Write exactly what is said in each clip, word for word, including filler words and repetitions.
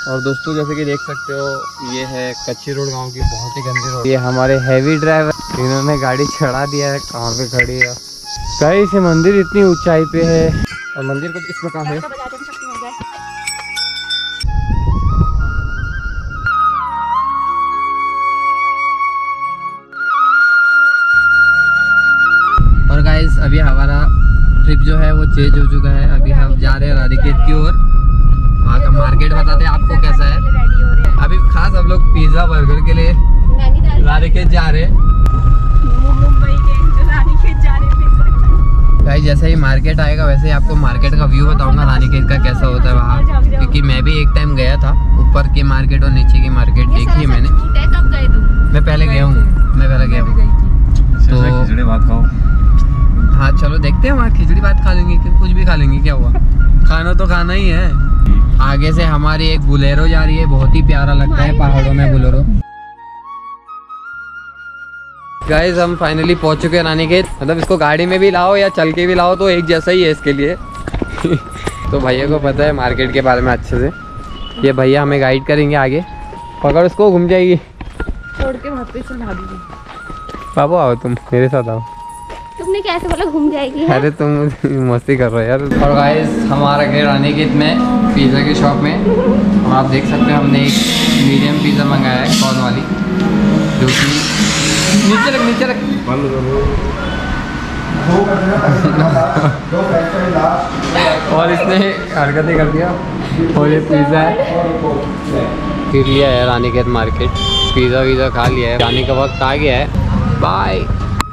और दोस्तों जैसे कि देख सकते हो ये है कच्ची रोड गांव की, बहुत ही गंदी रोड। ये हमारे हैवी ड्राइवर इन्होंने गाड़ी चढ़ा दिया है, कहाँ पे खड़ी है। कहीं से मंदिर इतनी ऊंचाई पे है और मंदिर कुछ इस प्रकार है। और गाइस अभी हमारा ट्रिप जो है वो चेंज हो चुका है। अभी हम जा रहे हैं रानीखेत की ओर। वहाँ का मार्केट बताते हैं आपको कैसा है। अभी खास हम लोग पिज्जा बर्गर के लिए रानीखेत जा रहे हैं। मुंबई के रानीखेत जा रहे हैं। गाइस जैसे ही मार्केट आएगा वैसे ही आपको मार्केट का व्यू बताऊंगा रानीखेत का कैसा होता है वहाँ, क्योंकि मैं भी एक टाइम गया था। ऊपर की मार्केट और नीचे की मार्केट देखी है मैंने। कब गए तुम? मैं पहले गया हूँ मैं पहले गया हूँ तो खिचड़ी भात खाओ। हाँ चलो देखते हैं, वहाँ खिचड़ी भात खा लेंगे कि कुछ भी खा लेंगे, क्या हुआ, खाना तो खाना ही है। आगे से हमारी एक बुलेरो जा रही है, बहुत ही प्यारा लगता है पहाड़ों में बुलेरो। गाइस हम फाइनली पहुंच चुके हैं रानीखेत। मतलब इसको गाड़ी में भी लाओ या चल के भी लाओ तो एक जैसा ही है इसके लिए। तो भैया को पता है मार्केट के बारे में अच्छे से। ये भैया हमें गाइड करेंगे आगे। पकड़ उसको, घूम जाएगी। छोड़ के वहाँ पे सुना दीजिए। बाबू आओ, तुम मेरे साथ आओ। तुमने कैसे बोला घूम जाएगी? अरे तुम मस्ती कर रहे हो यार। और गाइस हमारा घर रानीखेत में पिज़्ज़ा की शॉप में। और आप देख सकते हैं हमने एक मीडियम पिज़्ज़ा मंगाया है, कॉर्न वाली, जो कि नीचे रख नीचे रख और इसने हरकतें कर दिया। और ये पिज़्ज़ा है। फिर लिया है रानीखेत मार्केट, पिज़्ज़ा वीज़ा खा लिया है, जाने का वक्त आ गया है। बाय।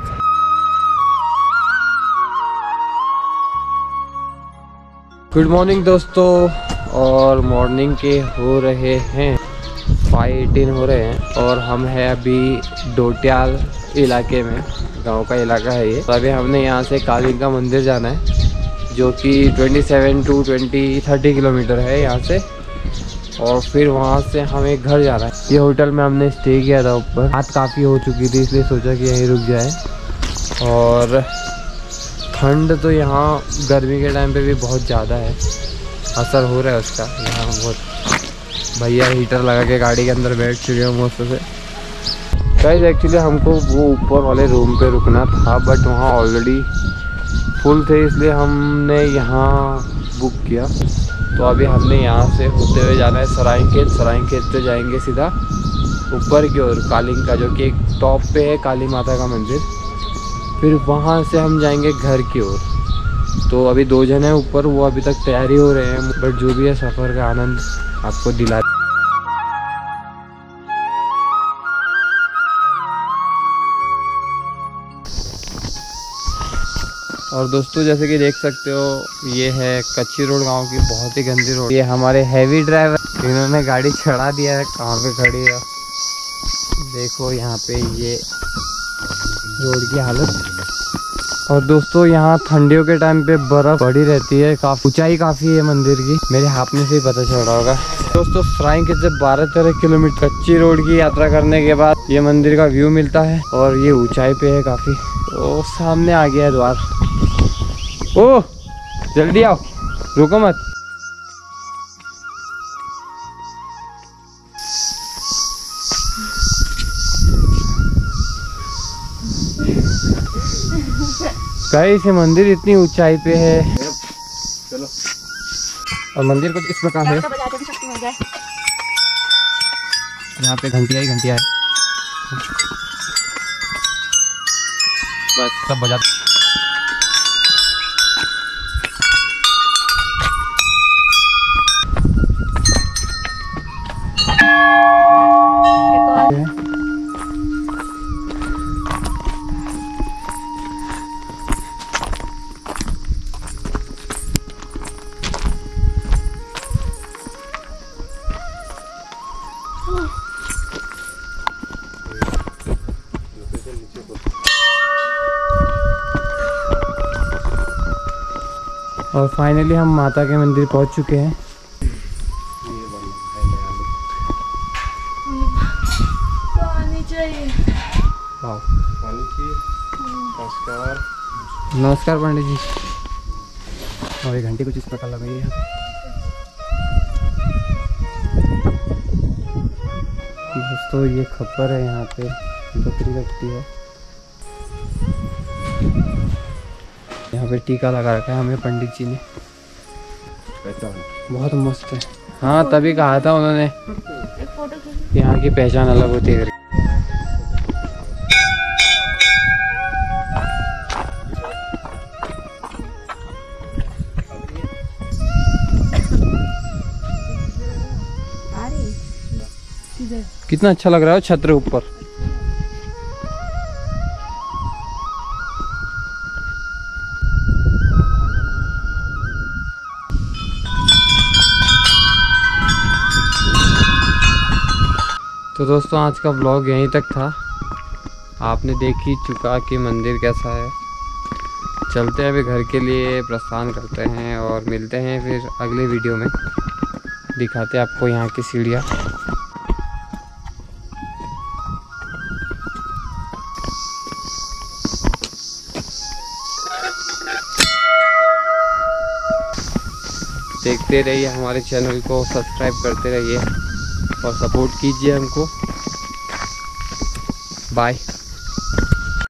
गुड मॉर्निंग दोस्तों। और मॉर्निंग के हो रहे हैं फाइव एटीन हो रहे हैं और हम हैं अभी डोटियाल इलाके में, गांव का इलाका है ये। तो अभी हमने यहाँ से काली का मंदिर जाना है, जो कि सत्ताईस टू बीस तीस किलोमीटर है यहाँ से। और फिर वहाँ से हमें घर जाना है। ये होटल में हमने स्टे किया था ऊपर, रात काफ़ी हो चुकी थी इसलिए सोचा कि यहीं रुक जाए। और ठंड तो यहाँ गर्मी के टाइम पे भी बहुत ज़्यादा है, असर हो रहा है उसका यहाँ बहुत। भैया हीटर लगा के गाड़ी के अंदर बैठ चुके हैं मस्त से। गाइस एक्चुअली हमको वो ऊपर वाले रूम पे रुकना था, बट वहाँ ऑलरेडी फुल थे, इसलिए हमने यहाँ बुक किया। तो अभी हमने यहाँ से होते हुए जाना है सराइखेत। सराइखेत से जाएंगे सीधा ऊपर की ओर कालिंग का, जो कि एक टॉप पे है काली माता का मंदिर। फिर वहाँ से हम जाएंगे घर की ओर। तो अभी दो जन हैं ऊपर, वो अभी तक तैयारी हो रहे हैं, बट जो भी है सफ़र का आनंद आपको दिला। और दोस्तों जैसे कि देख सकते हो ये है कच्ची रोड गांव की, बहुत ही गंदी रोड। ये हमारे हैवी ड्राइवर इन्होंने गाड़ी चढ़ा दिया है, कहाँ पे खड़ी है देखो यहाँ पे ये रोड की हालत। और दोस्तों यहाँ ठंडियों के टाइम पे बर्फ पड़ी रहती है, काफी ऊंचाई काफी है मंदिर की, मेरे हापने से ही पता चल रहा होगा। दोस्तों सराइखेत से बारह तेरह किलोमीटर कच्ची रोड की यात्रा करने के बाद ये मंदिर का व्यू मिलता है और ये ऊंचाई पे है काफी। ओ सामने आ गया है द्वार। ओ जल्दी आओ, रुको मत। गाइस ये मंदिर इतनी ऊंचाई पे है। चलो। और मंदिर कुछ इस प्रकार है। यहाँ पे घंटिया ही घंटिया है, बस सब बजा। और फाइनली हम माता के मंदिर पहुंच चुके हैं। पानी चाहिए। पानी चाहिए। नमस्कार। नमस्कार पंडित जी। और एक घंटी कुछ इस प्रकार लगाइए यहाँ पे। दोस्तों ये खप्पर है, यहाँ पे बकरी रखती है। यहाँ पे टीका लगा रखा है हमें पंडित जी ने, बहुत मस्त है। हाँ तभी कहा था उन्होंने, यहाँ की पहचान अलग होती है। कितना अच्छा लग रहा है छत ऊपर। तो दोस्तों आज का व्लॉग यहीं तक था। आपने देख ही चुका कि मंदिर कैसा है। चलते हैं अभी घर के लिए प्रस्थान करते हैं और मिलते हैं फिर अगले वीडियो में। दिखाते हैं आपको यहाँ की सीढ़ियाँ। देखते रहिए हमारे चैनल को, सब्सक्राइब करते रहिए और सपोर्ट कीजिए हमको। बाय।